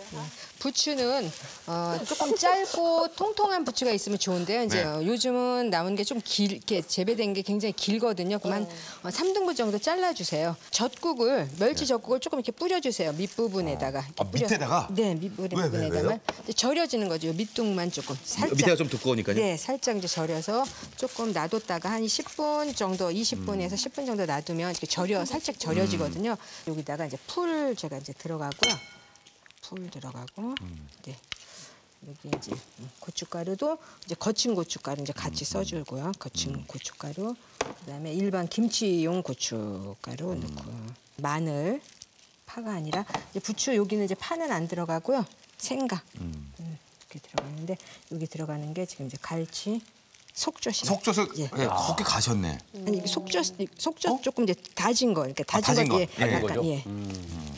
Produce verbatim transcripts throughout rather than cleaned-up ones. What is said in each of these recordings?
부추는 어, 조금 짧고 통통한 부추가 있으면 좋은데요. 이제 네. 어, 요즘은 나오는 게 좀 길게 재배된 게 굉장히 길거든요. 그만 어, 삼 등분 정도 잘라주세요. 젓국을 멸치 젓국을 조금 이렇게 뿌려주세요. 밑부분에다가. 이렇게 아, 밑에다가? 네, 밑부분에다가 절여지는 거죠. 밑둥만 조금 살짝. 밑에가 좀 두꺼우니까요. 네, 살짝 이제 절여서 조금 놔뒀다가 한 십 분 정도, 이십 분에서 십 분 정도 놔두면 이렇게 절여 살짝 절여지거든요. 음. 여기다가 이제 풀 제가 이제 들어가고요. 풀 들어가고, 음. 네. 여기 이제 고춧가루도 이제 거친 고춧가루 이제 같이 써주고요. 거친 음. 고춧가루, 그다음에 일반 김치용 고춧가루 음. 넣고, 마늘 파가 아니라 이제 부추 여기는 이제 파는 안 들어가고요. 생강 음. 음, 이렇게 들어가는데 여기 들어가는 게 지금 이제 갈치. 속젓이. 속젓을 예. 예, 거기 가셨네. 아니 이게 속젓 속젓 어? 조금 이제 다진 거, 그러니까 다진, 아, 다진 거, 거. 예, 예. 약간 예. 음.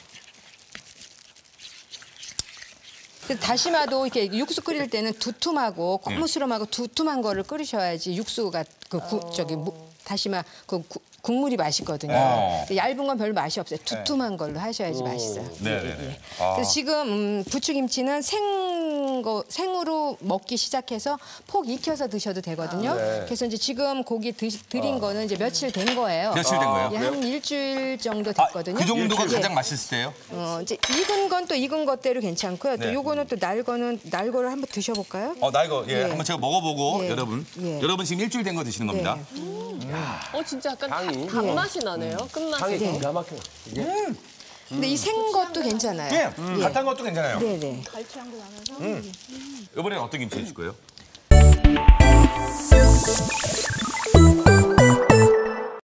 다시마도 이렇게 육수 끓일 때는 두툼하고 고무스름하고 두툼한 거를 끓이셔야지 육수가 그 구, 어. 저기 무, 다시마 그 구, 국물이 맛있거든요. 어. 얇은 건 별로 맛이 없어요. 두툼한 걸로 하셔야지 맛있어요. 네네네. 예, 예. 아. 그래서 지금 음, 부추김치는 생거 생으로 먹기 시작해서 폭 익혀서 드셔도 되거든요. 아, 네. 그래서 이제 지금 고기 드시, 드린 아. 거는 이제 며칠 된 거예요. 며칠 된 거예요? 예, 한 일주일 정도 됐거든요. 아, 그 정도가 예. 가장 맛있을 때요? 어, 이제 익은 건 또 익은 것대로 괜찮고요. 또 네. 요거는 또 날 거는 날 거를 한번 드셔볼까요? 어, 나 이거 예, 예. 한번 제가 먹어보고 예. 여러분, 예. 여러분 지금 일주일 된 거 드시는 겁니다. 네. 음. 어 진짜 약간 향이. 단맛이 나네요. 끝맛이. 향이 네. 기가 막혀. 이게 음. 근데 이 생 것도 괜찮아요. 예, 음. 갓한 것도 괜찮아요. 네네. 갈치향도 나면서. 음. 이번엔 어떤 김치 해줄 거예요?